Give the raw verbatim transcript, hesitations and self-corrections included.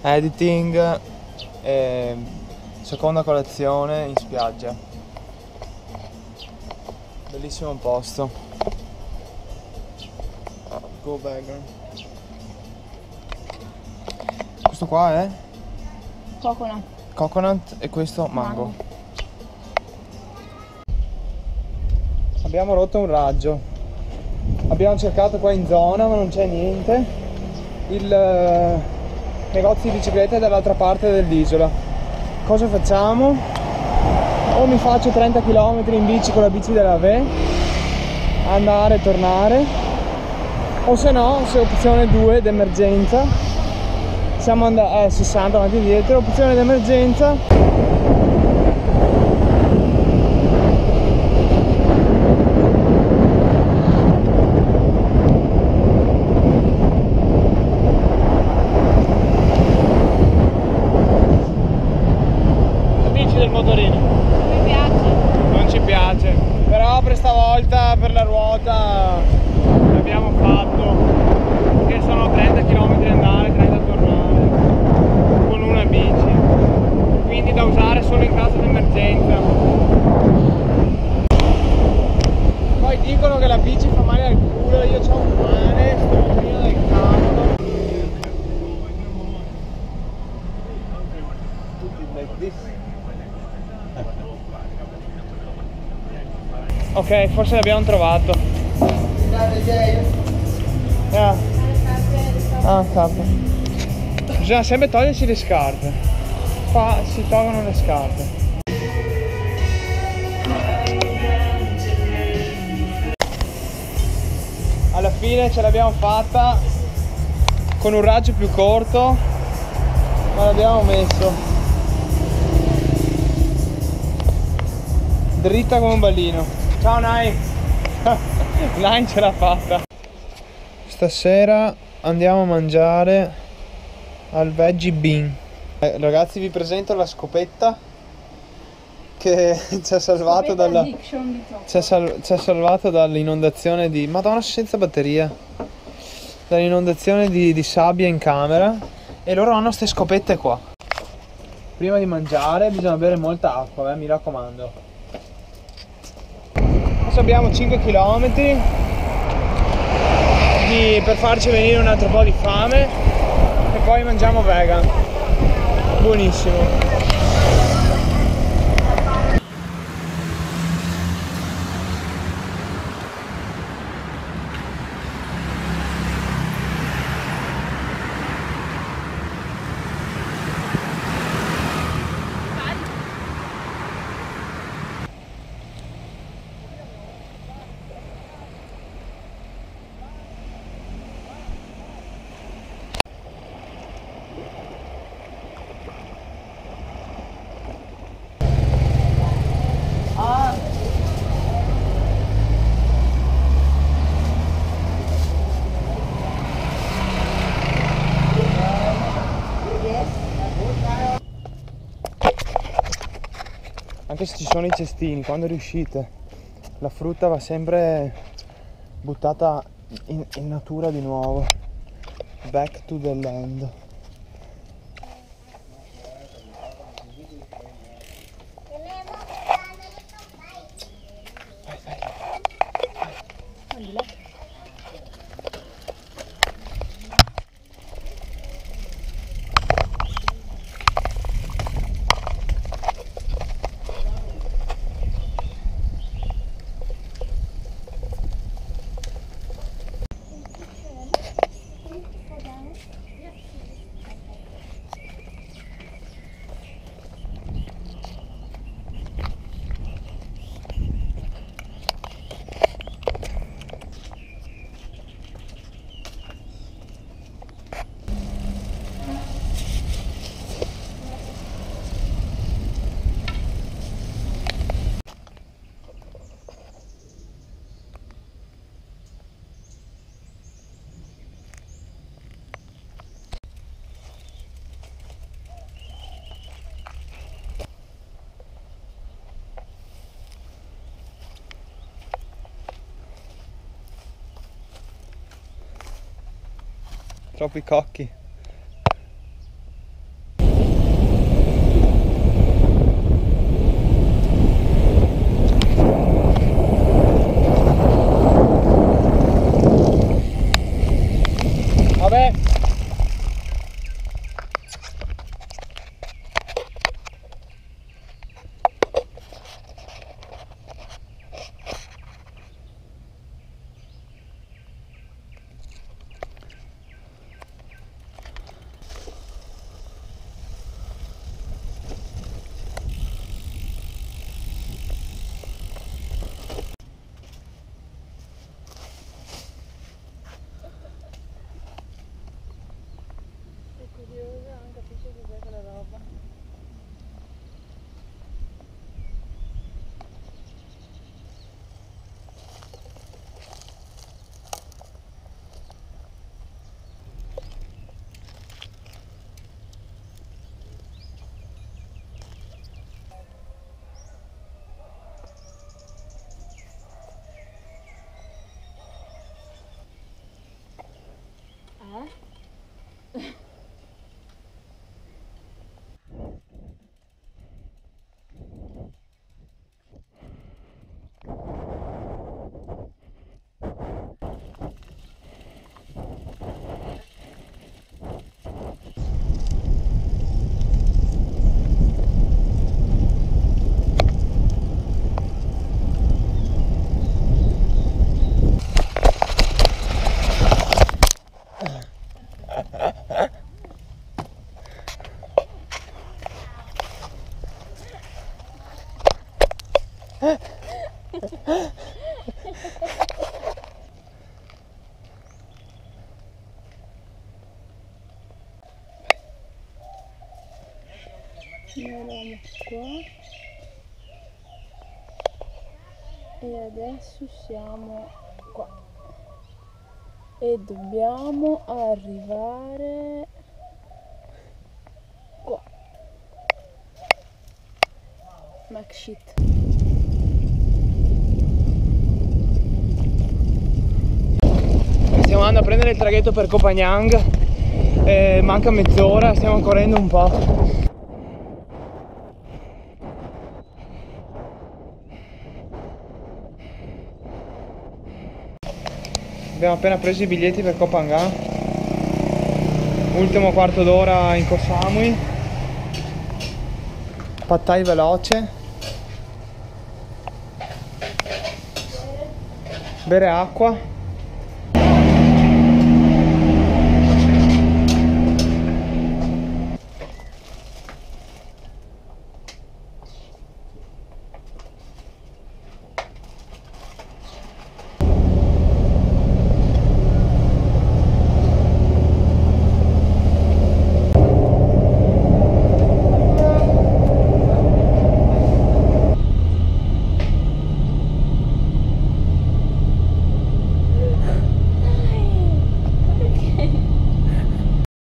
editing e seconda colazione in spiaggia. Bellissimo posto. Go Vegan. Questo qua è? Coconut. Coconut e questo mango. Mango. Abbiamo rotto un raggio. Abbiamo cercato qua in zona ma non c'è niente. Il eh, negozio di biciclette è dall'altra parte dell'isola. Cosa facciamo? O mi faccio trenta chilometri in bici con la bici della V, andare e tornare, o se no, se opzione due d'emergenza, siamo andati eh, sessanta avanti e indietro, opzione d'emergenza. Per la ruota l'abbiamo fatto, che sono trenta chilometri andare, trenta tornare con una bici, quindi da usare solo in caso di emergenza. Poi dicono che la bici fa male al culo, io c'ho un male, sto un del cavolo. Ok, forse l'abbiamo trovato. Yeah. Ah, capo. Bisogna sempre togliersi le scarpe. Qua si tolgono le scarpe. Alla fine ce l'abbiamo fatta con un raggio più corto, ma l'abbiamo messo dritta come un ballino. Ciao Nai! Nai ce l'ha fatta! Stasera andiamo a mangiare al Veggie Bean. Eh, ragazzi, vi presento la scopetta che ci ha salvato dalla ci ha, sal ci ha salvato dall'inondazione di Madonna senza batteria dall'inondazione di, di sabbia in camera, e loro hanno queste scopette qua. Prima di mangiare bisogna bere molta acqua, eh, mi raccomando. Adesso abbiamo cinque chilometri di, per farci venire un altro po' di fame e poi mangiamo vegan. Buonissimo. Anche se ci sono i cestini, quando riuscite, la frutta va sempre buttata in, in natura di nuovo. Back to the land. Vai, vai. Vai. Troppi cocchi. Andiamo qua. E adesso siamo qua. E dobbiamo arrivare qua. Mac shit. Stiamo andando a prendere il traghetto per Koh Phangan. Eh, manca mezz'ora, stiamo correndo un po'. Abbiamo appena preso i biglietti per Koh Phangan. Ultimo quarto d'ora in Koh Samui. Pad Thai veloce. Bere acqua.